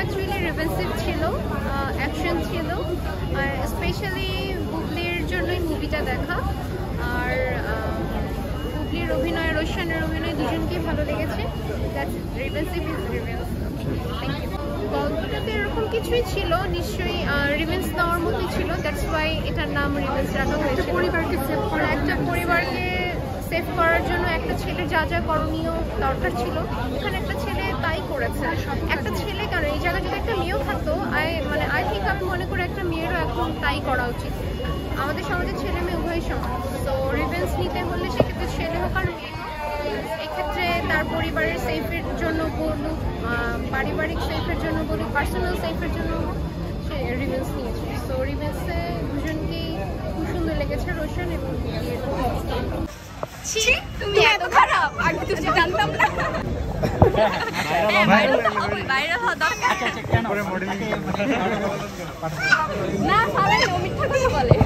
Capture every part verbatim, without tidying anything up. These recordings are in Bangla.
অ্যাকচুয়ালি রিভেন্সিভ ছিল, অ্যাকশন ছিল, আর স্পেশালি বুবলির জন্যই মুভিটা দেখা। আর বুবলির অভিনয়, রোশনের অভিনয় দুজনকেই ভালো লেগেছে। রিভেন্সিভ ইজ রিভেন্স। Thank you. গল্পটাতে এরকম কিছুই ছিল, নিশ্চয়ই রিভেন্স নেওয়ার মতোই ছিল, দ্যাটস ওয়াই এটার নাম রিভেন্স রাখা হয়েছে। পরিবারকে সেভ করা, একটা পরিবারকে সেভ করার জন্য একটা ছেলের যা যা করণীয় দরকার ছিল এখানে একটা ছেলে তাই করেছে। একটা ছেলে কেন, এই জায়গায় যদি একটা মেয়েও থাকতো, আই মানে আই থিঙ্ক আমি মনে করি একটা মেয়েরও এখন তাই করা উচিত। আমাদের সমাজের ছেলে মেয়ে উভয় সমান, তো রিভেন্স নিতে হলে সেক্ষেত্রে ছেলে হোক আর মেয়ে হোক, এক্ষেত্রে তার পরিবারের সেফের জন্য বলুক, পারিবারিক সেফের জন্য বলুক, পার্সোনাল সেফের জন্য সে রিভেন্স নিয়েছে। সো রিভেন্সে দুজনকেই খুব সুন্দর লেগেছে, রোশন এবং তুমি এত খারাপ, আগে তো জানতাম না। বাইরে হওয়া দরকার না, সবাই মিথ্যা কথা বলে।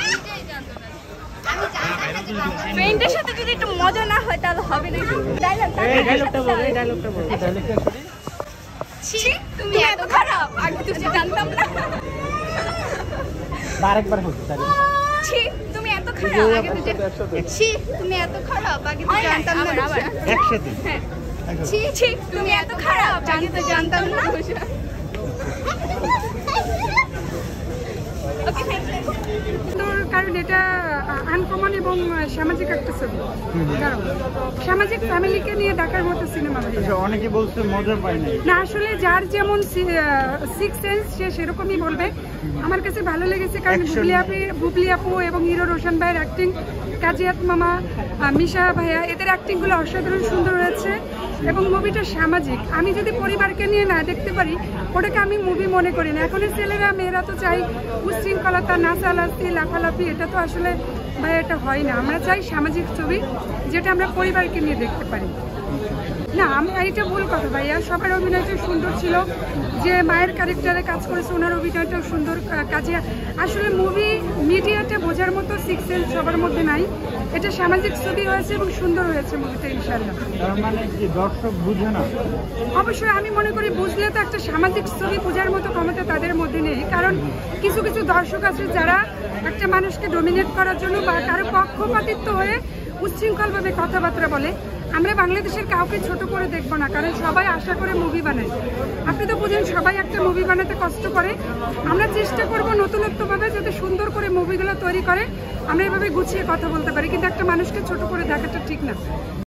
ফ্রেন্ডের সাথে যদি একটু মজা না হয় তাহলে হবে না। তুমি এত খারাপ, আগে তো জানতাম না। আরেকবার বলতে চাই, তুমি এত খারাপ, আগে তো ছি তুমি এত খারাপ, আগে তো জানতাম না। আবার একসাথে ছি ছি তুমি এত খারাপ, আগে তো জানতাম না। কারণ এটা আনকমন এবং সামাজিক একটা ছবি, কারণ সামাজিক ফ্যামিলিকে নিয়ে দেখার মতো সিনেমা। অনেকে বলছে মজা পায় না, আসলে যার যেমন সিক্স সেন্স সে সেরকমই বলবে। আমার কাছে ভালো লেগেছে কারণ বুবলি আপু বুবলি আপু এবং হিরো রোশন ভাইয়ের অ্যাক্টিং, কাজিয়াত মামা, মিশা ভাইয়া, এদের অ্যাক্টিংগুলো অসাধারণ সুন্দর হয়েছে। এবং মুভিটা সামাজিক, আমি যদি পরিবারকে নিয়ে না দেখতে পারি ওটাকে আমি মুভি মনে করি না। এখন ছেলেরা মেয়েরা তো চাই উচ্ছৃঙ্খলতা, নাচালাচি, লাফালাফি, এটা তো আসলে ভাই এটা হয় না। আমরা চাই সামাজিক ছবি যেটা আমরা পরিবারকে নিয়ে দেখতে পারি। না আমি এইটা ভুল কথা ভাইয়া, সবার অভিনয়টা সুন্দর ছিল। যে মায়ের ক্যারেক্টারে কাজ করেছে ওনার অভিনয়টাও সুন্দর। কাজে আসলে মুভি মিডিয়াতে বোঝার মতো সিক্স সেন্স সবার মধ্যে নাই। এটা সামাজিক ছবি হয়েছে এবং সুন্দর হয়েছে মুভিটা, ইনশাআল্লাহ। তার মানে কি দর্শক বুঝে না? অবশ্যই আমি মনে করি বুঝলে তো একটা সামাজিক ছবি বোঝার মতো ক্ষমতা তাদের মধ্যে নেই। কারণ কিছু কিছু দর্শক আছে যারা একটা মানুষকে ডমিনেট করার জন্য বা কারো পক্ষপাতিত্ব হয়ে উচ্ছৃঙ্খলভাবে কথাবার্তা বলে। আমরা বাংলাদেশের কাউকে ছোট করে দেখবো না, কারণ সবাই আশা করে মুভি বানায়। আপনি তো বুঝেন সবাই একটা মুভি বানাতে কষ্ট করে। আমরা চেষ্টা করব নতুনত্বভাবে যাতে সুন্দর করে মুভিগুলো তৈরি করে আমরা এভাবে গুছিয়ে কথা বলতে পারি, কিন্তু একটা মানুষকে ছোট করে দেখাটা ঠিক না।